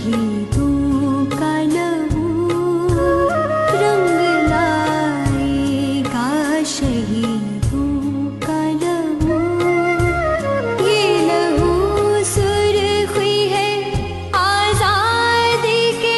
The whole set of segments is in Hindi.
शहीदों का लहू रंग लाएगा, शहीदों का लहू। ये लहू सुर्खी है आजादी के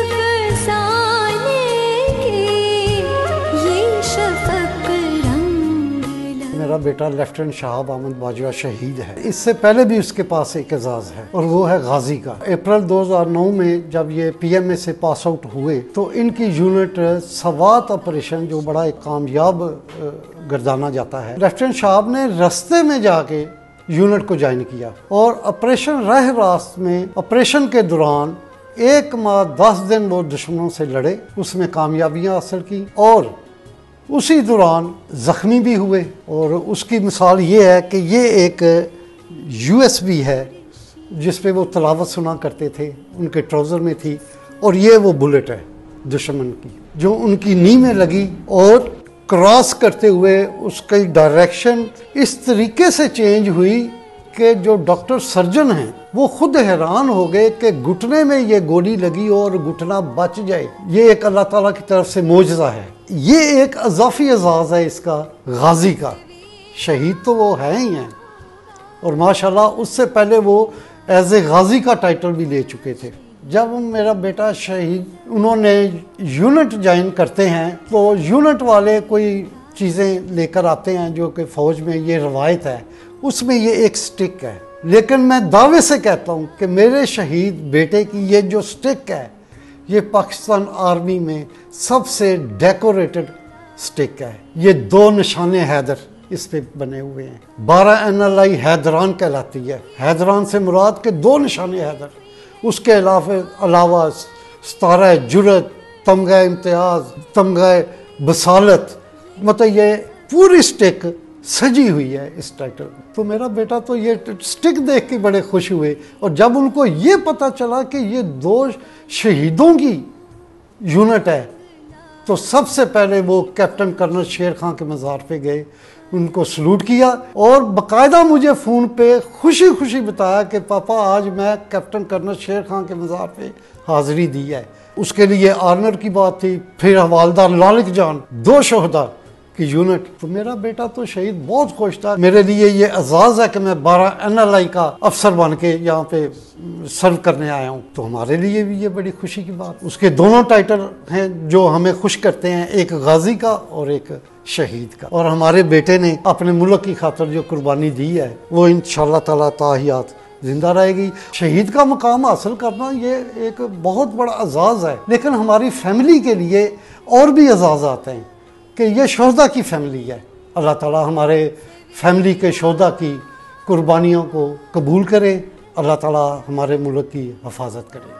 अफसाने की, ये शफक रंग। मेरा बेटा लेफ्टिनेंट शहाब अहमद बाजवा शहीद है। इससे पहले भी उसके पास एक एजाज़ है और वो है गाजी का। अप्रैल 2009 में जब ये पीएमए से पास आउट हुए तो इनकी यूनिट सवात ऑपरेशन, जो बड़ा एक कामयाब गर्दाना जाता है, लेफ्टिनेंट शहाब ने रास्ते में जाके यूनिट को ज्वाइन किया और ऑपरेशन रह रास्त में ऑपरेशन के दौरान 1 माह 10 दिन वो दुश्मनों से लड़े, उसमें कामयाबियाँ हासिल की और उसी दौरान ज़ख्मी भी हुए। और उसकी मिसाल ये है कि ये एक USB है जिस पे वो तलावत सुना करते थे, उनके ट्राउज़र में थी, और ये वो बुलेट है दुश्मन की जो उनकी नी में लगी और क्रॉस करते हुए उसकी डायरेक्शन इस तरीके से चेंज हुई कि जो डॉक्टर सर्जन हैं वो खुद हैरान हो गए कि घुटने में ये गोली लगी और घुटना बच जाए। ये एक अल्लाह ताला की तरफ से मोजज़ा है। ये एक अज़ाफ़ी एजाज़ है इसका गाजी का। शहीद तो वो है ही हैं और माशाल्लाह उससे पहले वो एज ए गाजी का टाइटल भी ले चुके थे। जब मेरा बेटा शहीद, उन्होंने यूनिट ज्वाइन करते हैं तो यूनिट वाले कोई चीज़ें लेकर आते हैं जो कि फ़ौज में ये रवायत है, उसमें ये एक स्टिक है। लेकिन मैं दावे से कहता हूँ कि मेरे शहीद बेटे की ये जो स्टिक है ये पाकिस्तान आर्मी में सबसे डेकोरेटेड स्टिक है। ये 2 निशाने हैदर इस पे बने हुए हैं। 12 NLI हैदरान कहलाती है। हैदरान से मुराद के 2 निशाने हैदर, उसके अलावा 17 जुरत, तमगा इम्तियाज़, तमगा बसालत, मतलब ये पूरी स्टिक सजी हुई है इस टाइटल। तो मेरा बेटा तो ये स्टिक देख के बड़े खुश हुए और जब उनको ये पता चला कि ये 2 शहीदों की यूनिट है तो सबसे पहले वो कैप्टन कर्नल शेर खां के मज़ार पे गए, उनको सलूट किया और बाकायदा मुझे फ़ोन पे खुशी खुशी बताया कि पापा आज मैं कैप्टन कर्नल शेर खां के मज़ार पे हाज़िरी दी है। उसके लिए ऑनर की बात थी। फिर हवालदार लालिक जान, 2 शहदा की यूनिट। तो मेरा बेटा तो शहीद बहुत खुश था। मेरे लिए ये एजाज़ है कि मैं 12 NLI का अफसर बन के यहाँ पे सर्व करने आया हूँ, तो हमारे लिए भी ये बड़ी खुशी की बात। उसके दोनों टाइटल हैं जो हमें खुश करते हैं, एक गाजी का और एक शहीद का। और हमारे बेटे ने अपने मुल्क की खातिर जो कुर्बानी दी है वो इंशाअल्लाह ताला ताहियात जिंदा रहेगी। शहीद का मकाम हासिल करना ये एक बहुत बड़ा एजाज़ है, लेकिन हमारी फैमिली के लिए और भी एजाज़ आते हैं कि ये शोहदा की फैमिली है। अल्लाह ताला हमारे फैमिली के शोहदा की कुर्बानियों को कबूल करे। अल्लाह ताला हमारे मुल्क की हिफाजत करे।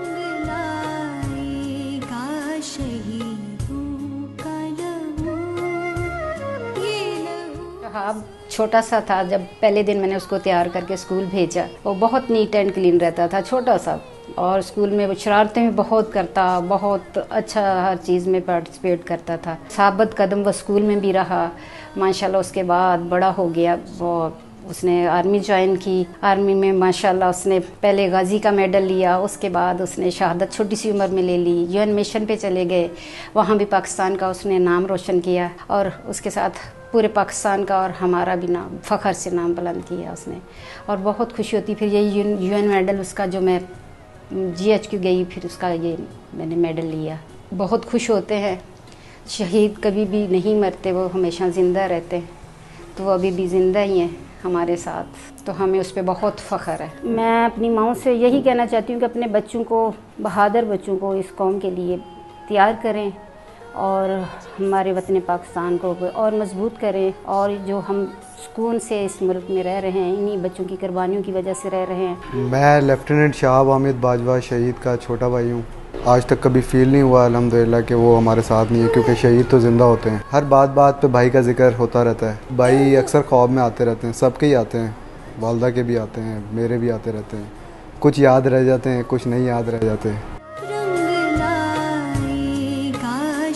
शहाब छोटा सा था जब पहले दिन मैंने उसको तैयार करके स्कूल भेजा। वो बहुत नीट एंड क्लीन रहता था, छोटा सा, और स्कूल में वो शरारतें भी बहुत करता, बहुत अच्छा हर चीज़ में पार्टिसिपेट करता था। साबित कदम वो स्कूल में भी रहा माशाल्लाह। उसके बाद बड़ा हो गया, वो उसने आर्मी ज्वाइन की। आर्मी में माशाल्लाह उसने पहले गाजी का मेडल लिया, उसके बाद उसने शहादत छोटी सी उम्र में ले ली। UN मिशन पे चले गए, वहाँ भी पाकिस्तान का उसने नाम रोशन किया और उसके साथ पूरे पाकिस्तान का और हमारा भी नाम फ़ख्र से नाम बुलंद किया उसने। और बहुत खुशी होती। फिर ये UN मेडल उसका, जो मैं GHQ गई फिर उसका ये मैंने मेडल लिया। बहुत खुश होते हैं। शहीद कभी भी नहीं मरते, वो हमेशा ज़िंदा रहते हैं। तो वो अभी भी ज़िंदा ही हैं हमारे साथ, तो हमें उस पर बहुत फ़ख्र है। मैं अपनी माँ से यही कहना चाहती हूँ कि अपने बच्चों को, बहादुर बच्चों को इस कौम के लिए तैयार करें और हमारे वतन पाकिस्तान को और मजबूत करें। और जो हम सुकून से इस मुल्क में रह रहे हैं, इन्हीं बच्चों की कुर्बानियों की वजह से रह रहे हैं। मैं लेफ्टिनेंट शहाब अहमद बाजवा शहीद का छोटा भाई हूँ। आज तक कभी फील नहीं हुआ अल्हम्दुलिल्लाह कि वो हमारे साथ नहीं है, क्योंकि शहीद तो ज़िंदा होते हैं। हर बात पे भाई का जिक्र होता रहता है। भाई अक्सर ख्वाब में आते रहते हैं, सबके ही आते हैं, वालदा के भी आते हैं, मेरे भी आते रहते हैं। कुछ याद रह जाते हैं, कुछ नहीं याद रह जाते।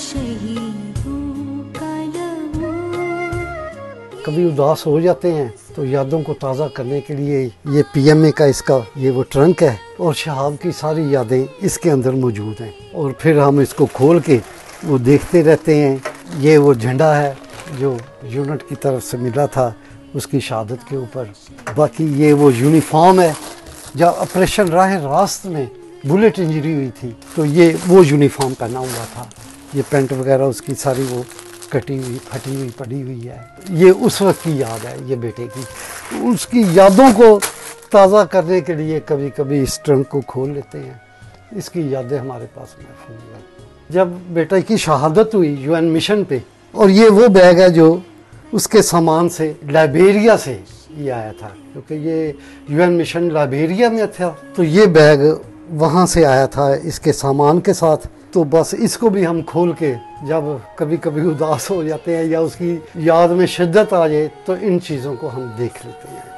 कभी उदास हो जाते हैं तो यादों को ताज़ा करने के लिए ये PMA का इसका ये वो ट्रंक है और शहाब की सारी यादें इसके अंदर मौजूद हैं। और फिर हम इसको खोल के वो देखते रहते हैं। ये वो झंडा है जो यूनिट की तरफ से मिला था उसकी शहादत के ऊपर। बाकी ये वो यूनिफॉर्म है, जब ऑपरेशन राह रास्त में बुलेट इंजरी हुई थी तो ये वो यूनिफॉर्म पहना हुआ था। ये पैंट वगैरह उसकी सारी वो कटी हुई, फटी हुई, पड़ी हुई है। ये उस वक्त की याद है ये बेटे की। उसकी यादों को ताज़ा करने के लिए कभी कभी इस ट्रंक को खोल लेते हैं। इसकी यादें हमारे पास महफूज हैं। जब बेटे की शहादत हुई UN मिशन पे, और ये वो बैग है जो उसके सामान से लाइबेरिया से ये आया था, क्योंकि ये UN मिशन लाइबेरिया में था, तो ये बैग वहाँ से आया था इसके सामान के साथ। तो बस इसको भी हम खोल के जब कभी कभी उदास हो जाते हैं या उसकी याद में शिद्दत आ जाए तो इन चीज़ों को हम देख लेते हैं।